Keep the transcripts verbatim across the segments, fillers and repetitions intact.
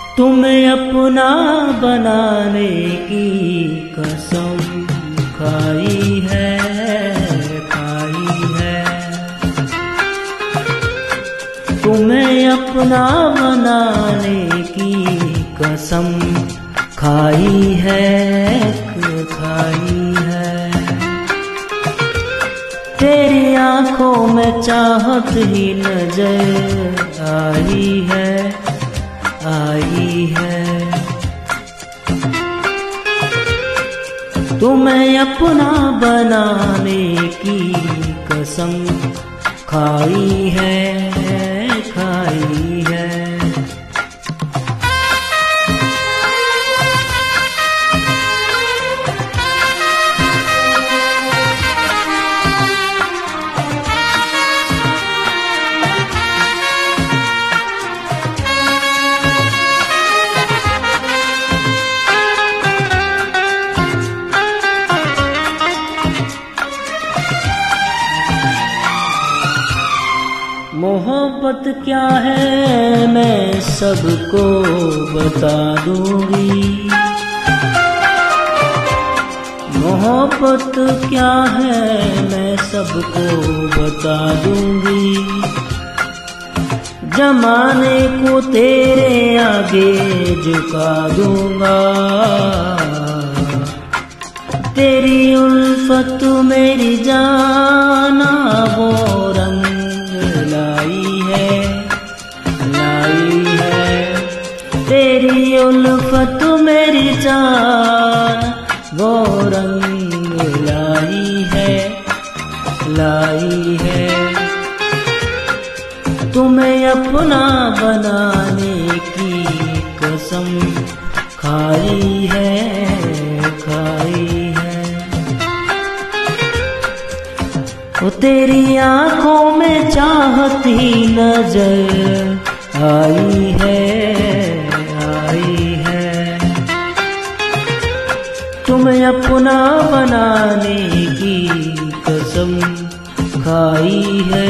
तुम्हें अपना बनाने की कसम खाई है, खाई है। तुम्हें अपना बनाने की कसम खाई है, खाई है। तेरी आंखों में चाहत ही नजर आई है, आई है। तुम्हें अपना बनाने की कसम खाई है, खाई है। मोहब्बत क्या है मैं सबको बता दूंगी, मोहब्बत क्या है मैं सबको बता दूंगी। जमाने को तेरे आगे झुका दूंगा, तेरी उल्फत मेरी जाना वो रंग लाई है, लाई है। तेरी उल्फत मेरी जान वो रंग लाई है, लाई है। तुम्हें अपना बनाने की कसम खाई है, खाई है। वो तेरी आंखों में चाहत ही नजर आई है, आई है। तुम्हें अपना बनाने की कसम खाई है,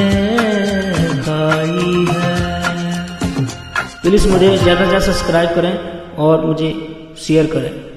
खाई है। प्लीज मुझे ज़्यादा से ज़्यादा सब्सक्राइब करें और मुझे शेयर करें।